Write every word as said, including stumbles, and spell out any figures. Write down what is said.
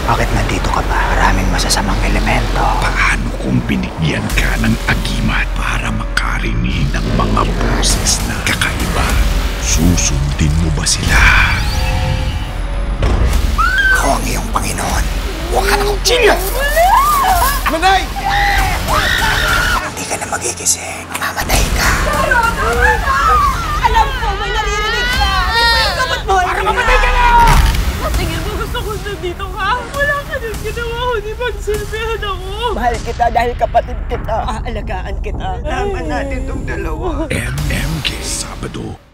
Bakit nandito ka ba? Maraming masasamang elemento. Paano kung binigyan ka ng agimat para makarinig ng mga boses na kakaiba? Susundin mo ba sila? Ako ang iyong Panginoon. Huwag ka na kutsilyo! Manay! Hindi ka na magigising. Mamatay ka. Alam ko, may naririnig ka! Ano ba yung kapat mo? Para mamatay ka na! Tingin mo gusto ko nandito ka? Wala ka nang ginawa ko, di pagsilbihan ako. Mahal kita dahil kapatid kita. Aalagaan kita. Tama natin tong dalawa. M M K Sabado.